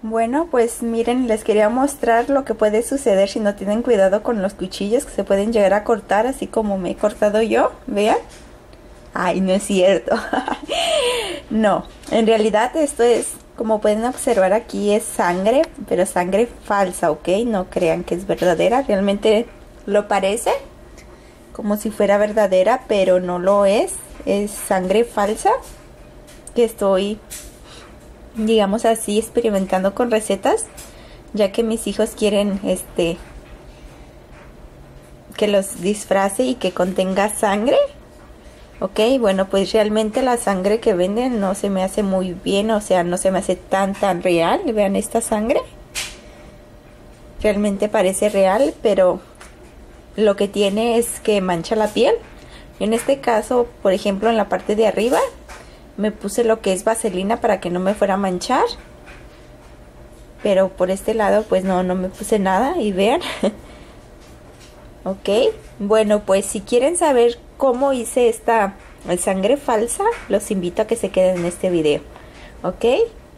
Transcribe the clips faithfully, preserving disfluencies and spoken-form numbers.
Bueno, pues miren, les quería mostrar lo que puede suceder si no tienen cuidado con los cuchillos, que se pueden llegar a cortar así como me he cortado yo, vean. Ay, no es cierto. No, en realidad esto es, como pueden observar aquí, es sangre, pero sangre falsa, ¿ok? No crean que es verdadera, realmente lo parece como si fuera verdadera, pero no lo es. Es sangre falsa que estoy, digamos así, experimentando con recetas, ya que mis hijos quieren este que los disfrace y que contenga sangre. Ok, bueno, pues realmente la sangre que venden no se me hace muy bien, o sea, no se me hace tan tan real. Vean esta sangre, realmente parece real, pero lo que tiene es que mancha la piel. En este caso, por ejemplo, en la parte de arriba me puse lo que es vaselina para que no me fuera a manchar, pero por este lado pues no, no me puse nada y vean. Ok, bueno, pues si quieren saber cómo hice esta sangre falsa, los invito a que se queden en este video. Ok,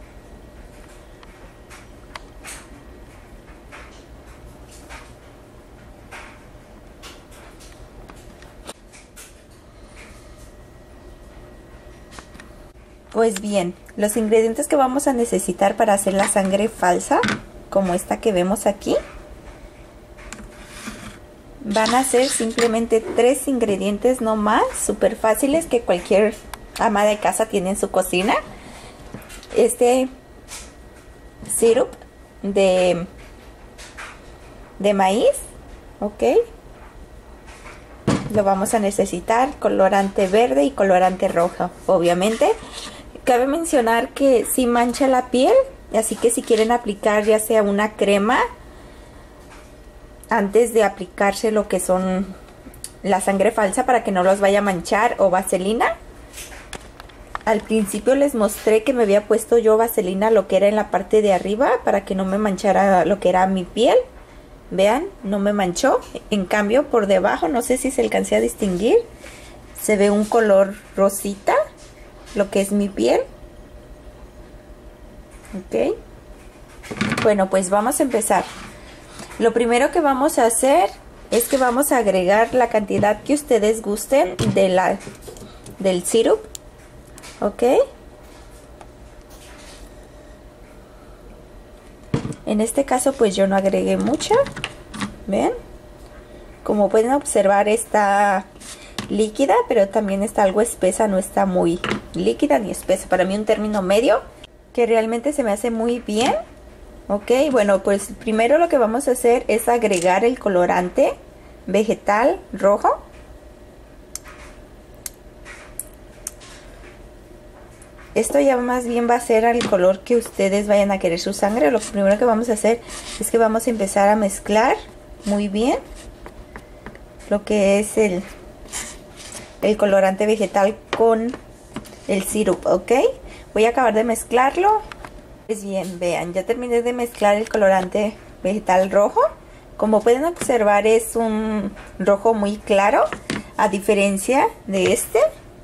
pues bien, los ingredientes que vamos a necesitar para hacer la sangre falsa, como esta que vemos aquí, van a ser simplemente tres ingredientes no más, súper fáciles, que cualquier ama de casa tiene en su cocina. Este sirup de, de maíz, ok, lo vamos a necesitar, colorante verde y colorante rojo, obviamente. Cabe mencionar que sí mancha la piel, así que si quieren aplicar ya sea una crema antes de aplicarse lo que son la sangre falsa para que no los vaya a manchar, o vaselina. Al principio les mostré que me había puesto yo vaselina lo que era en la parte de arriba para que no me manchara lo que era mi piel. Vean, no me manchó. En cambio por debajo, no sé si se alcancé a distinguir, se ve un color rosita lo que es mi piel. Ok, bueno, pues vamos a empezar. Lo primero que vamos a hacer es que vamos a agregar la cantidad que ustedes gusten de la, del sirup. Ok. En este caso pues yo no agregué mucha. ¿Ven? Como pueden observar está líquida, pero también está algo espesa, no está muy líquida ni espesa. Para mí un término medio que realmente se me hace muy bien. Ok, bueno, pues primero lo que vamos a hacer es agregar el colorante vegetal rojo. Esto ya más bien va a ser al color que ustedes vayan a querer su sangre. Lo primero que vamos a hacer es que vamos a empezar a mezclar muy bien lo que es el, el colorante vegetal con el sirup, ok. Voy a acabar de mezclarlo. Pues bien, vean, ya terminé de mezclar el colorante vegetal rojo. Como pueden observar es un rojo muy claro, a diferencia de este,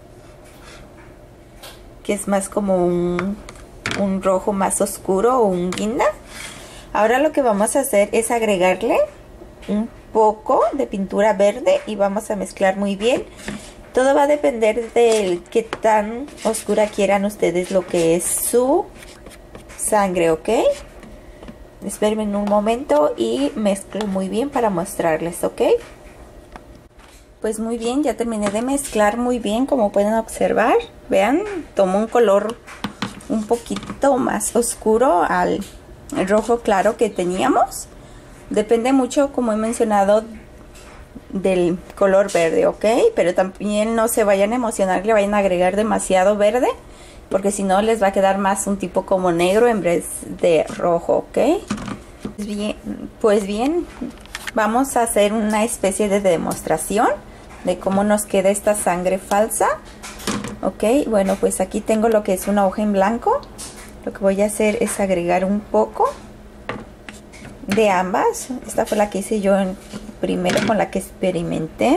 que es más como un, un rojo más oscuro o un guinda. Ahora lo que vamos a hacer es agregarle un poco de pintura verde y vamos a mezclar muy bien. Todo va a depender de qué tan oscura quieran ustedes lo que es su sangre, ok. Espérenme un momento y mezclo muy bien para mostrarles, ok. Pues muy bien, ya terminé de mezclar muy bien, como pueden observar. Vean, tomó un color un poquito más oscuro al rojo claro que teníamos. Depende mucho, como he mencionado, del color verde, ok. Pero también no se vayan a emocionar, le vayan a agregar demasiado verde, porque si no les va a quedar más un tipo como negro en vez de rojo, ok. Pues bien, pues bien, vamos a hacer una especie de demostración de cómo nos queda esta sangre falsa. Ok, bueno, pues aquí tengo lo que es una hoja en blanco. Lo que voy a hacer es agregar un poco de ambas. Esta fue la que hice yo en, primero, con la que experimenté.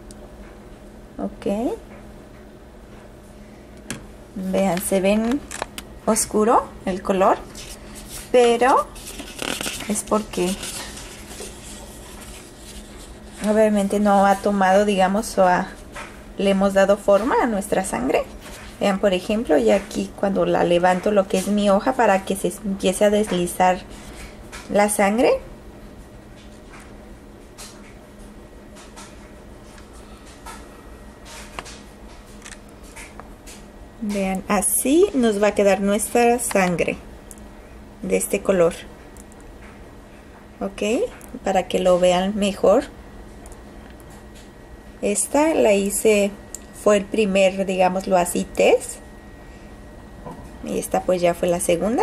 Ok. Vean, se ven oscuro el color, pero es porque obviamente no ha tomado, digamos, o ha, le hemos dado forma a nuestra sangre. Vean, por ejemplo, ya aquí cuando la levanto lo que es mi hoja para que se empiece a deslizar la sangre. Vean, así nos va a quedar nuestra sangre de este color. Ok, para que lo vean mejor. Esta la hice, fue el primer, digámoslo así, test. Y esta pues ya fue la segunda.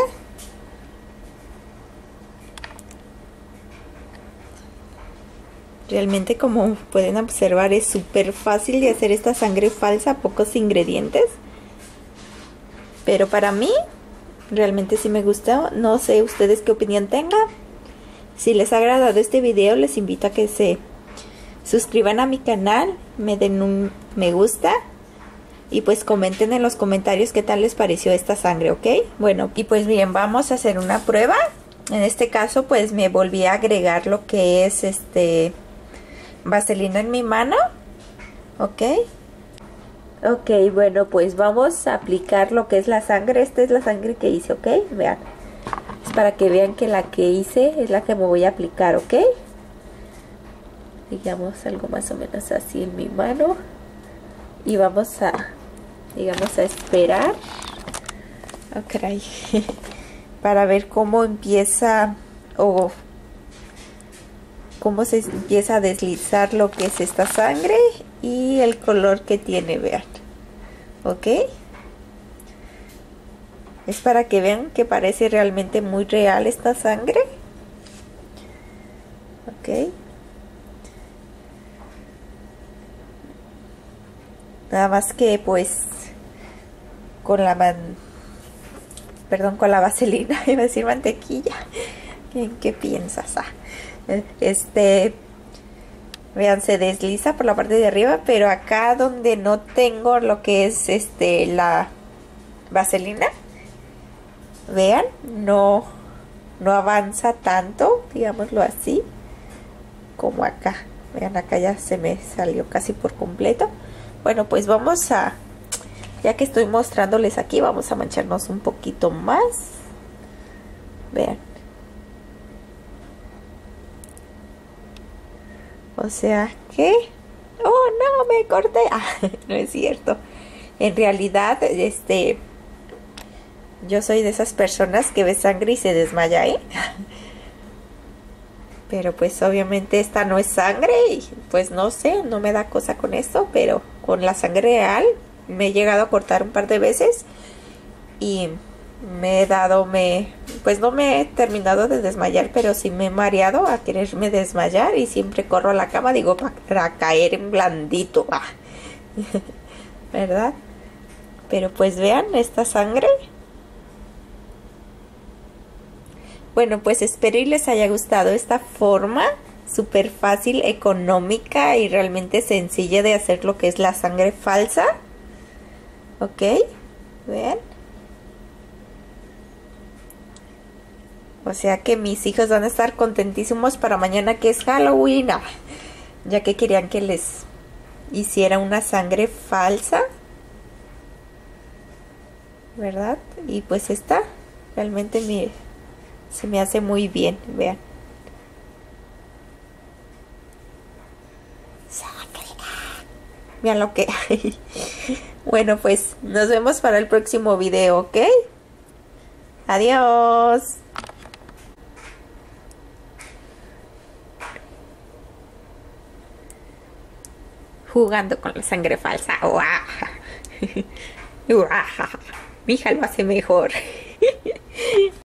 Realmente, como pueden observar, es súper fácil de hacer esta sangre falsa, pocos ingredientes. Pero para mí, realmente sí me gustó. No sé ustedes qué opinión tengan. Si les ha agradado este video, les invito a que se suscriban a mi canal, me den un me gusta y pues comenten en los comentarios qué tal les pareció esta sangre, ¿ok? Bueno, y pues bien, vamos a hacer una prueba. En este caso pues me volví a agregar lo que es este vaselina en mi mano, ¿ok? Ok, bueno, pues vamos a aplicar lo que es la sangre. Esta es la sangre que hice, ¿ok? Vean, es para que vean que la que hice es la que me voy a aplicar, ¿ok? Digamos algo más o menos así en mi mano. Y vamos a, digamos, a esperar. Oh, caray. Para ver cómo empieza o cómo se empieza a deslizar lo que es esta sangre y el color que tiene, vean. ¿Ok? Es para que vean que parece realmente muy real esta sangre. ¿Ok? Nada más que pues con la man, perdón, con la vaselina, iba a decir mantequilla. ¿Qué, qué piensas? Ah, este, vean, se desliza por la parte de arriba, pero acá donde no tengo lo que es este la vaselina, vean, no, no avanza tanto, digámoslo así, como acá. Vean, acá ya se me salió casi por completo. Bueno, pues vamos a, ya que estoy mostrándoles aquí, vamos a mancharnos un poquito más. Vean. O sea que, oh no, me corté. Ah, no es cierto. En realidad, este, yo soy de esas personas que ve sangre y se desmaya, ¿eh? Pero pues obviamente esta no es sangre y pues no sé, no me da cosa con esto, pero con la sangre real me he llegado a cortar un par de veces y me he dado, me, pues no me he terminado de desmayar, pero sí me he mareado a quererme desmayar y siempre corro a la cama, digo, para caer en blandito, ah. ¿Verdad? Pero pues vean esta sangre. Bueno, pues espero y les haya gustado esta forma súper fácil, económica y realmente sencilla de hacer lo que es la sangre falsa. ¿Ok? ¿Ven? O sea que mis hijos van a estar contentísimos para mañana, que es Halloween, ah, ya que querían que les hiciera una sangre falsa, ¿verdad? Y pues esta realmente me... se me hace muy bien, vean. Vean lo que hay. Bueno, pues nos vemos para el próximo video, ¿ok? Adiós. Jugando con la sangre falsa. Mi hija lo hace mejor.